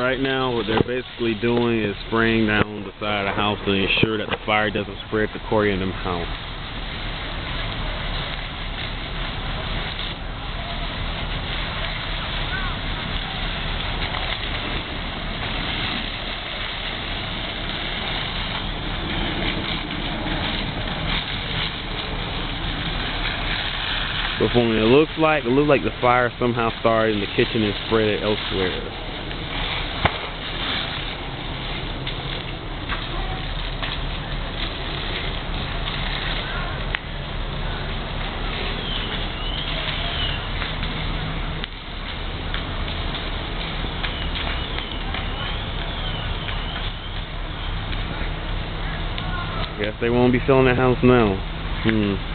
right now, what they're basically doing is spraying down the side of the house to ensure that the fire doesn't spread to Corey and them house. But from what it looks like the fire somehow started in the kitchen and spread it elsewhere. Guess they won't be selling that house now.